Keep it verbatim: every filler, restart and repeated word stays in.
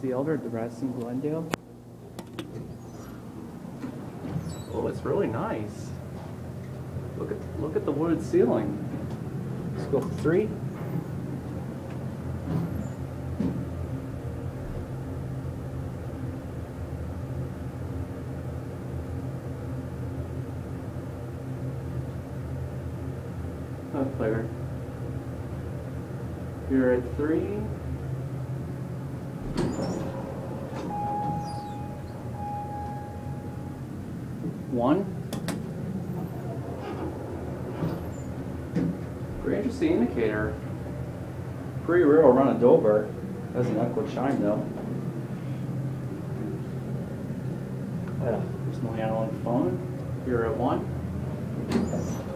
the elevator at the Radisson Glendale. Oh, it's really nice. Look at look at the wood ceiling. Let's go for three. That's clear. You're at three. One. Pretty interesting indicator. Pretty rare will run a Dover. Doesn't echo chime though. Yeah, there's no handle on the phone. You're at one.